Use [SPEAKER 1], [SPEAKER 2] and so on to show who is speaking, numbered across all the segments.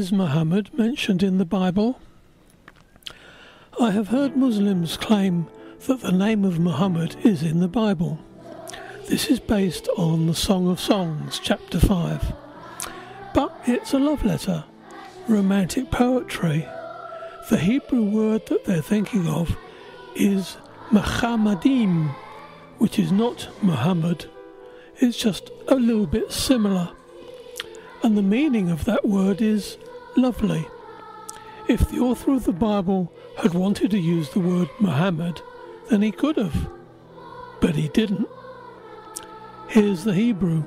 [SPEAKER 1] Is Muhammad mentioned in the Bible? I have heard Muslims claim that the name of Muhammad is in the Bible. This is based on the Song of Songs, chapter 5. But it's a love letter, romantic poetry. The Hebrew word that they're thinking of is Muhammadim, which is not Muhammad. It's just a little bit similar. And the meaning of that word is lovely. If the author of the Bible had wanted to use the word Muhammad, then he could have. But he didn't. Here's the Hebrew.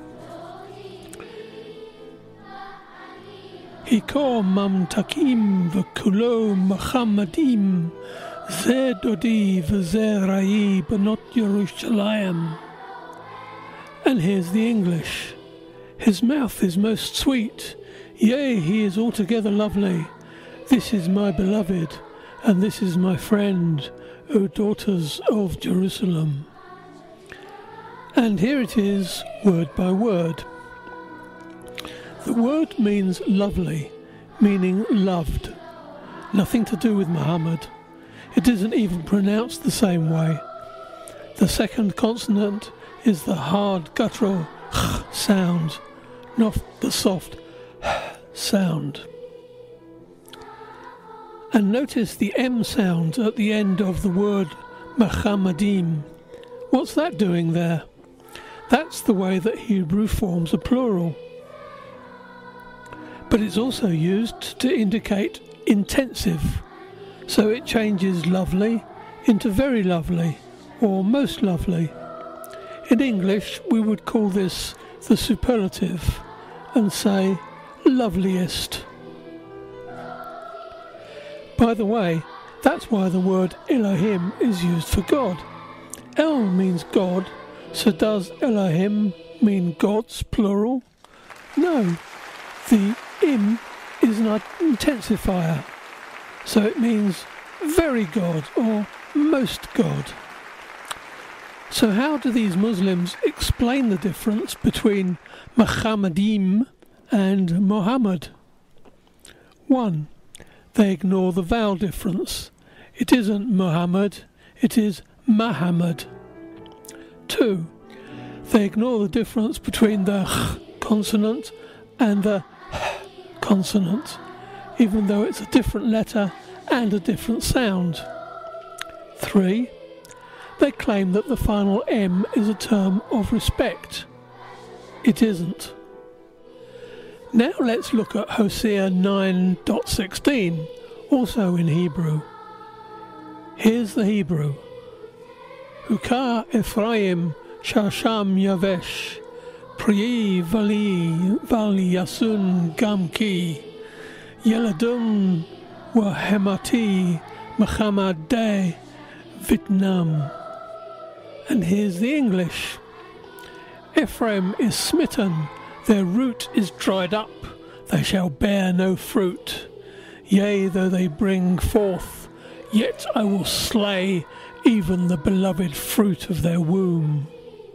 [SPEAKER 1] Hiko mamtakim v'kulo Muhammadim ze dodi v'ze ra'i benot Yerushalayim. And here's the English. His mouth is most sweet, yea, he is altogether lovely. This is my beloved, and this is my friend, O daughters of Jerusalem. And here it is, word by word. The word means lovely, meaning loved. Nothing to do with Muhammad. It isn't even pronounced the same way. The second consonant is the hard guttural sound, not the soft sound. And notice the M sound at the end of the word Muhammadim. What's that doing there? That's the way that Hebrew forms a plural. But it's also used to indicate intensive, so it changes lovely into very lovely or most lovely. In English we would call this the superlative and say loveliest. By the way, that's why the word Elohim is used for God. El means God, so does Elohim mean gods, plural? No, the im is an intensifier, so it means very God or most God. So how do these Muslims explain the difference between Muhammadim and Muhammad? 1. They ignore the vowel difference. It isn't Muhammad, it is Muhammad. 2. They ignore the difference between the ch consonant and the h consonant, even though it's a different letter and a different sound. 3. They claim that the final M is a term of respect. It isn't. Now let's look at Hosea 9.16, also in Hebrew. Here's the Hebrew. Hukah Ephraim Shasham Yavesh Priyi Vali Yasun Gamki Yeladun Wahemati Muhammad Vietnam. And here's the English. Ephraim is smitten, their root is dried up, they shall bear no fruit. Yea, though they bring forth, yet I will slay even the beloved fruit of their womb.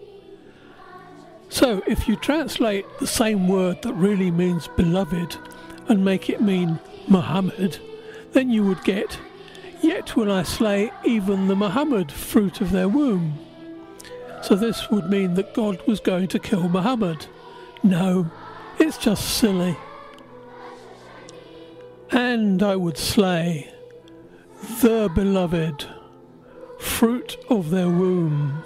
[SPEAKER 1] So, if you translate the same word that really means beloved and make it mean Muhammad, then you would get, yet will I slay even the Muhammad fruit of their womb. So this would mean that God was going to kill Muhammad. No, it's just silly. And I would slay the beloved fruit of their womb.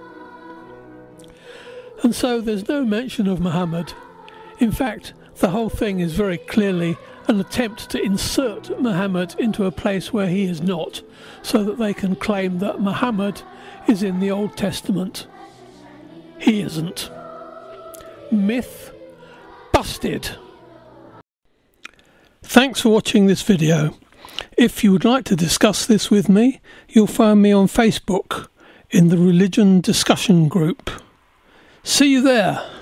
[SPEAKER 1] And so there's no mention of Muhammad. In fact, the whole thing is very clearly an attempt to insert Muhammad into a place where he is not, so that they can claim that Muhammad is in the Old Testament. He isn't. Myth busted. Thanks for watching this video. If you would like to discuss this with me, you'll find me on Facebook in the Religion Discussion Group. See you there.